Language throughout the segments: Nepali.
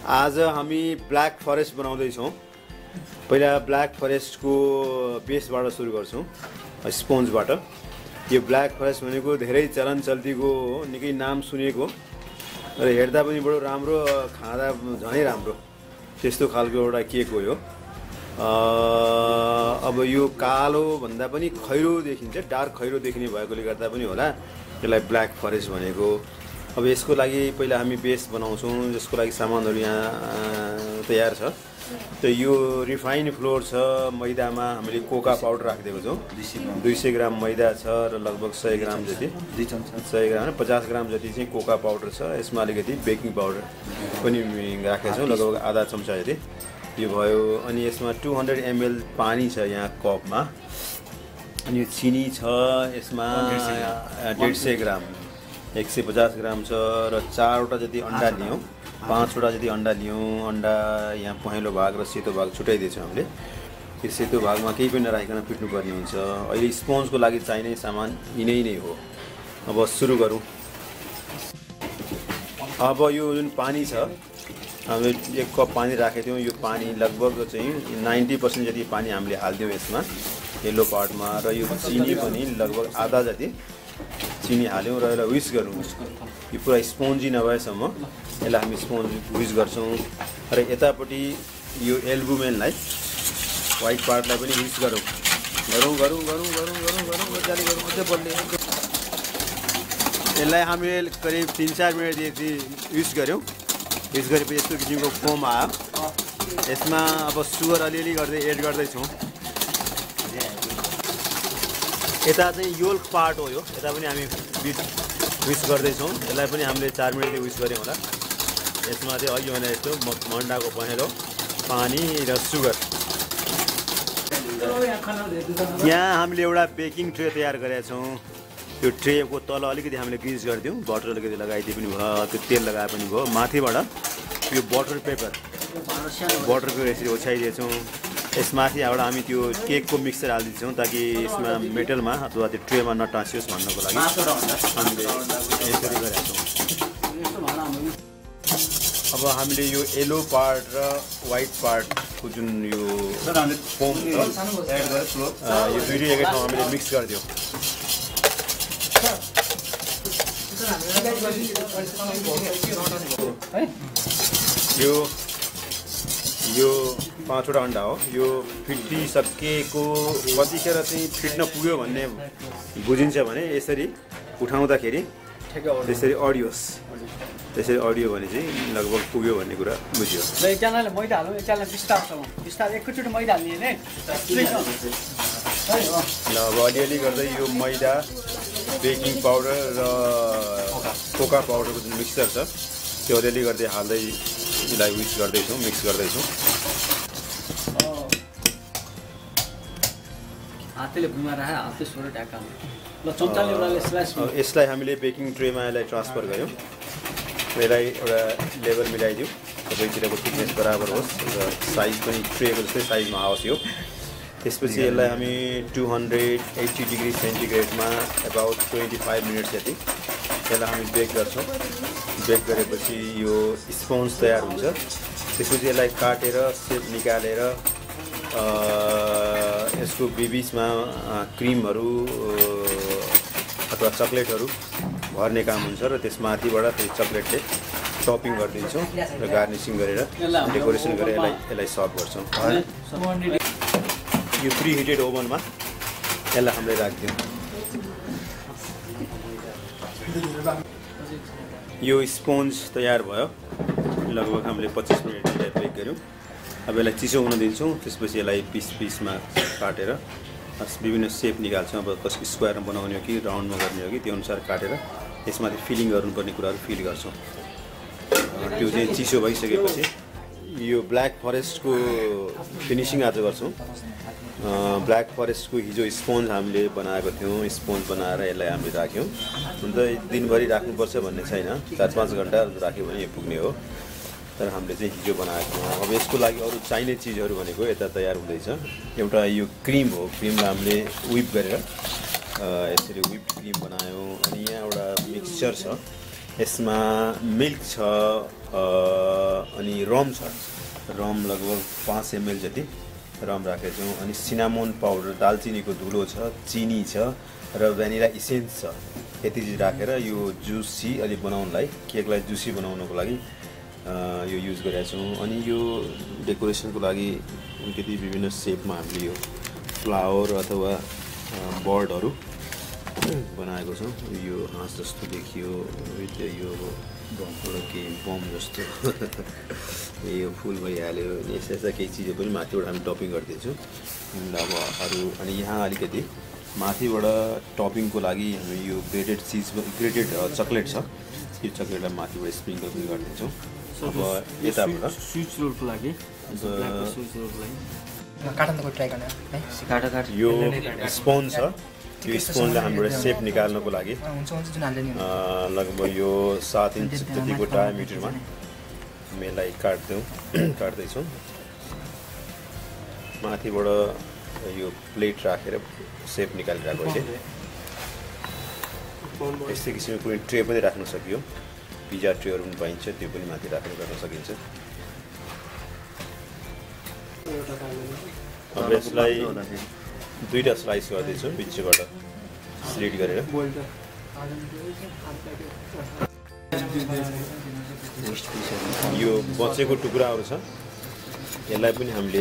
आज हामी ब्ल्याक फरेस्ट बनाउँदैछौँ। पहिला ब्ल्याक फरेस्टको बेसबाट सुरु गर्छौँ, स्पोन्जबाट। यो ब्ल्याक फरेस्ट भनेको धेरै चलन चल्तीको हो, निकै नाम सुनेको र हेर्दा पनि बडो राम्रो, खाँदा झनै राम्रो, त्यस्तो खालको एउटा केक हो यो। अब यो कालो भन्दा पनि खैरो देखिन्छ, डार्क खैरो देखिने भएकोले गर्दा पनि होला यसलाई ब्ल्याक फरेस्ट भनेको। अब यसको लागि पहिला हामी बेस बनाउँछौँ, जसको लागि सामानहरू यहाँ तयार छ। त यो रिफाइन फ्लोर छ, मैदामा हामीले कोका पाउडर राखिदिएको छौँ। 200 ग्राम मैदा छ र लगभग 100 ग्राम जति, 100 ग्राम 50 ग्राम जति चाहिँ कोका पाउडर छ। यसमा अलिकति बेकिङ पाउडर पनि राखेको छौँ, लगभग आधा चम्चा जति यो भयो। अनि यसमा 200 ml पानी छ यहाँ कपमा। अनि यो चिनी छ यसमा 150 ग्राम, 150 ग्राम छ र 4वटा जति अन्डा लियौँ, 5वटा जति अन्डा लियौँ। अन्डा यहाँ पहेँलो भाग र सेतो भाग छुट्याइदिएछौँ हामीले। यो सेतो भागमा केही पनि नराखिकन पिट्नुपर्ने हुन्छ। अहिले स्पोन्जको लागि चाहिने सामान यिनै नै हो। अब सुरु गरौँ। अब यो जुन पानी छ, हामीले 1 कप पानी राखेको थियौँ। यो पानी लगभग चाहिँ 90% जति पानी हामीले हालिदियौँ यसमा, येल्लो पार्टमा। र यो चिनी पनि लगभग आधा जति चिनी हाल्यौँ र यसलाई विस्क गरौँ। यो पुरा स्पोन्जी नभएसम्म यसलाई हामी स्पोन्ज विस्क गर्छौँ। र यतापट्टि यो एल्बुमेनलाई, व्हाइट पार्टलाई पनि विस्क गरौँ मजाले गरौँ, अझै बढ्ने। यसलाई हामीले करिब 3-4 मिनट जति विस्क गऱ्यौँ। विस्क गरेपछि यस्तो किसिमको फोम आयो। यसमा अब सुगर अलिअलि गर्दै एड गर्दैछौँ। यता चाहिँ योल्क पार्ट हो यो, यता पनि हामी विस्क गर्दैछौँ। यसलाई पनि हामीले 4 मिनट विस्क गऱ्यौँ होला। यसमा चाहिँ अघि भने जस्तो मन्डाको पहेँलो, पानी र सुगर। यहाँ हामीले एउटा बेकिङ ट्रे तयार गरेका छौँ। त्यो ट्रेको तल अलिकति हामीले ग्रिज गरिदिउँ, बटर अलिकति लगाइदिए पनि भयो, त्यो तेल लगाए पनि भयो। माथिबाट यो बटर पेपर यसरी ओछ्याइदिएछौँ। यसमाथि एउटा हामी त्यो केकको मिक्सचर हालिदिन्छौँ, ताकि यसमा मेटलमा अथवा त्यो ट्रेमा नटाँसियोस् भन्नको लागि हामीले यसरी गरेका छौँ। अब हामीले यो येलो पार्ट र व्हाइट पार्टको जुन यो फोम छ, यो दुईटै एकै ठाउँमा हामीले मिक्स गरिदियौँ। यो 5वटा अन्डा हो। यो फिटिसकेको कतिखेर चाहिँ फिट्न पुग्यो भन्ने बुझिन्छ भने यसरी उठाउँदाखेरि त्यसरी अडियोस्, त्यसरी अडियो भने चाहिँ लगभग पुग्यो भन्ने कुरा बुझ्यो। ल एकजनाले मैदा हाल्नु, एकजनाले बिस्तार एकैचोटि मैदा हाल्ने नै। ल अब अलिअलि गर्दै यो मैदा, बेकिङ पाउडर र कोका पाउडरको जुन मिक्सचर छ त्यो अलिअलि गर्दै हाल्दै यसलाई मिक्स गर्दैछौँ। हातले भुइँमा राखेर हातले सोह्र ढाका ल चम्चाले एउटाले यसलाई हामीले बेकिङ ट्रेमा यसलाई ट्रान्सफर गऱ्यौँ। यसलाई एउटा लेभल मिलाइदिउँ, सबैतिरको थिकनेस बराबर होस् र साइज पनि ट्रेको जस्तै साइजमा आओस् यो। त्यसपछि यसलाई हामी 280 डिग्री सेन्टिग्रेडमा अबाउट 25 मिनट जति यसलाई हामी बेक गर्छौँ। बेक गरेपछि यो स्पोन्ज तयार हुन्छ। त्यसपछि यसलाई काटेर सेप निकालेर यसको बिचमा क्रिमहरू अथवा चक्लेटहरू भर्ने काम हुन्छ र त्यसमाथिबाट फेरि चक्लेटले टपिङ गरिदिन्छौँ र गार्निसिङ गरेर डेकोरेसन गरेर यसलाई सर्भ गर्छौँ। यो प्रिहिटेड ओभनमा यसलाई हामीले राखिदिउँ। यो स्पोन्ज तयार भयो, लगभग हामीले 25 मिनट यसलाई बेक गऱ्यौँ। अब यसलाई चिसो हुन दिन्छौँ। त्यसपछि यसलाई पिसमा काटेर विभिन्न सेप निकाल्छौँ। अब कसको स्क्वायरमा बनाउने हो कि राउन्डमा गर्ने हो कि त्यो अनुसार काटेर यसमाथि फिलिङ गर्नुपर्ने कुराहरू फिल गर्छौँ। त्यो चाहिँ चिसो भइसकेपछि यो ब्ल्याक फरेस्टको फिनिसिङ आज गर्छौँ। ब्ल्याक फरेस्टको हिजो स्पोन्ज हामीले बनाएको थियौँ। स्पोन्ज बनाएर यसलाई हामीले राख्यौँ। हुन त दिनभरि राख्नुपर्छ भन्ने छैन, 4-5 घन्टा राख्यो भने यो पुग्ने हो। तर हामीले चाहिँ हिजो बनाएको छौँ। अब यसको लागि अरू चाहिने चिजहरू भनेको यता तयार हुँदैछ। एउटा यो क्रिम हो, क्रिमलाई हामीले विप गरेर यसरी विप क्रिम बनायौँ। अनि यहाँ एउटा मिक्सचर छ, यसमा मिल्क छ अनि रम छ। रम लगभग 5 ml जति रम राखेको छौँ। अनि सिनामोन पाउडर, दालचिनीको धुलो छ, चिनी छ र भ्यानिला इसेन्स छ। यति चिज राखेर यो जुसी अलि बनाउनलाई, केकलाई जुसी बनाउनको लागि यो युज गरेका छौँ। अनि यो डेकोरेसनको लागि अलिकति विभिन्न सेपमा हामीले यो फ्लावर अथवा बर्डहरू बनाएको छौँ। यो हाँस जस्तो देखियो, यो एउटा केही बम जस्तो यो फुल भइहाल्यो। यस्ता यस्ता केही चिजहरू पनि माथिबाट हामी टपिङ गरिदिन्छौँ। अब अरू अनि यहाँ अलिकति माथिबाट टपिङको लागि हामी यो ग्रेटेड चकलेट छ, यो चकलेटलाई माथिबाट स्प्रिङ्कल पनि गरिदिन्छौँ। अब यताबाट स्विच रोलको लागि यो स्पोन छ। यो स्पोनले हाम्रो सेप निकाल्नको लागि लगभग यो 7 इन्च जतिको डायमिटरमा यसलाई काट्दैछौँ। माथिबाट यो प्लेट राखेर सेप निकालिरहेको अहिले। यस्तै किसिमको कुनै ट्रे पनि राख्न सकियो, पिज्जा ट्रेहरू पनि पाइन्छ, त्यो पनि माथि राखेर गर्न सकिन्छ। अब यसलाई 2टा स्लाइस गर्दैछौँ बिचबाट स्लिट गरेर। यो बचेको टुक्राहरू छ, यसलाई पनि हामीले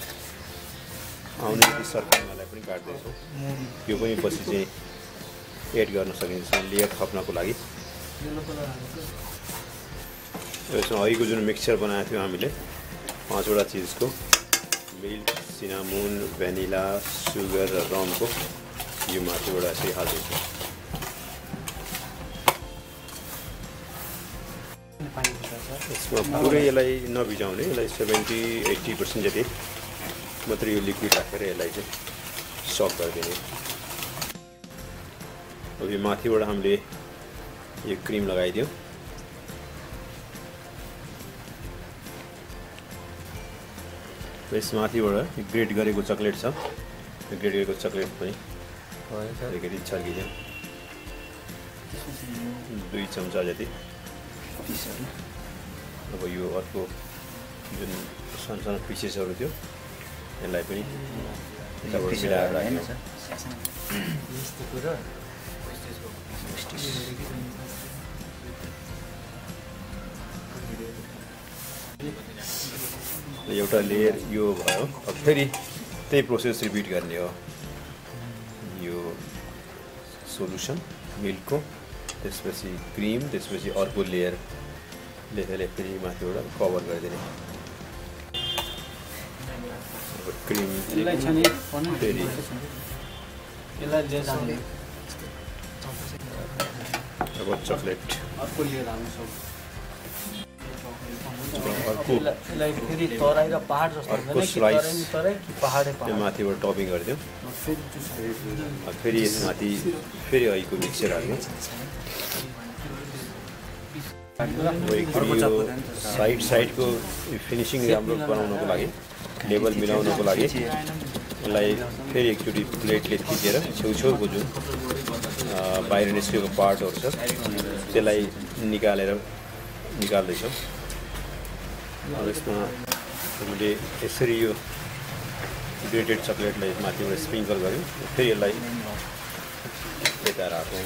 आउने गरी सर्कलमालाई पनि काट्दैछौँ। यो पनि पछि चाहिँ एड गर्न सकिन्छ लेयर थप्नको लागि। यसमा अघिको जुन मिक्सचर बनाएको थियो हामीले 5वटा चिजको, मिल्क, सिनामोन, भ्यानिला, सुगर र रमको, यो माथिबाट यसरी हाल्दैछौँ। यसमा पुरै यसलाई नभिजाउने, यसलाई 70-80% जति मात्रै यो लिक्विड राखेर यसलाई चाहिँ सक गरिदिने। अब यो माथिबाट हामीले यो क्रिम लगाइदियो। यस माथिबाट ग्रेट गरेको चकलेट छ, ग्रेट गरेको चकलेट पनि अलिकति छर्किदियो, 2 चम्चा जति। अब यो अर्को जुन सानो पिसेसहरू थियो यसलाई पनि यताबाट मिलाएर राख्नु। एउटा लेयर यो भयो। अब फेरि त्यही प्रोसेस रिपिट गर्ने हो। यो सोल्युसन मिल्कको, त्यसपछि क्रिम, त्यसपछि अर्को लेयर लेखेर फेरि माथिबाट कभर गरिदिने। क्रिम फेरि अब चकलेट अर्को स्लाइस त्यो माथिबाट टपिङ गरिदियो। फेरि यसमाथि फेरि अहिलेको मिक्सचर हाल्नु। साइडको फिनिसिङ राम्रो बनाउनको लागि, लेभल मिलाउनको लागि यसलाई फेरि एकचोटि प्लेटले थिचेर छेउछेउको जुन बाहिर निस्केको पार्टहरू छ त्यसलाई निकाल्दैछौँ। अब यसमा हामीले यसरी यो ग्रेटेड चकलेटलाई माथिबाट स्प्रिङ्कल गऱ्यौँ। फेरि यसलाई यता राखौँ।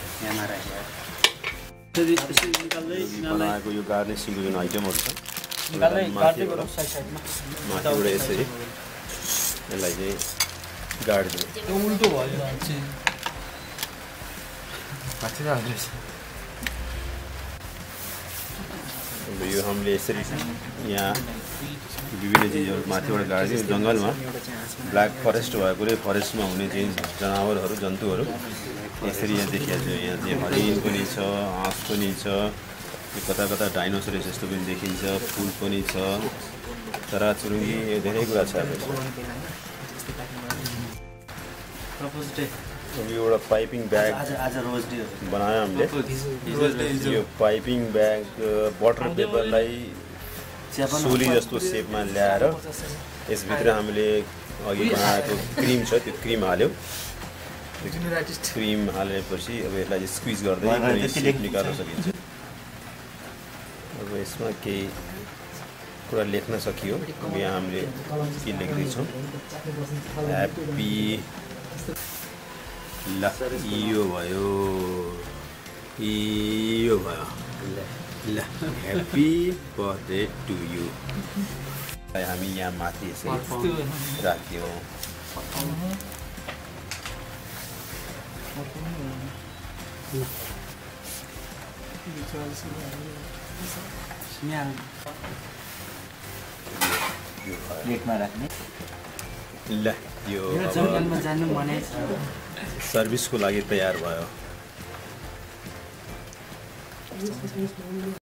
बनाएको यो गार्निसिङको जुन आइटमहरू छ माथिबाट यसरी यसलाई चाहिँ गाडिदिउँ। यो हामीले यसरी यहाँ विभिन्न चिजहरू माथिबाट गाडिदिउँ। जङ्गलमा ब्ल्याक फरेस्ट भएकोले फरेस्टमा हुने चाहिँ जनावरहरू, जन्तुहरू यसरी यहाँ देखिहाल्छ। यहाँ चाहिँ हरिण पनि छ, हाँस पनि छ, कता कता डाइनोसरस जस्तो पनि देखिन्छ, फुल पनि छ, चराचुरुङ्गी, धेरै कुरा छ। अब यो एउटा पाइपिङ ब्याग बनायो हामीले। यो पाइपिङ ब्याग बटर पेपरलाई सोली जस्तो सेपमा ल्याएर यसभित्र हामीले अघि बनाएको क्रिम छ त्यो क्रिम हाल्यो। क्रिम हालेपछि अब यसलाई स्क्विज गर्दै सेप निकाल्न सकिन्छ। यसमा केही कुरा लेख्न सकियो। अब यहाँ हामीले के लेख्दैछौँ, ह्याप्पी, ल यो भयो, यो भयो, ल ह्याप्पी बर्थडे टु यु। हामी यहाँ माथि यसरी राख्यौँ। प्लेटमा राख्ने। ल यो जङ्गलमा जानु मनै छ। सर्भिसको लागि तयार भयो।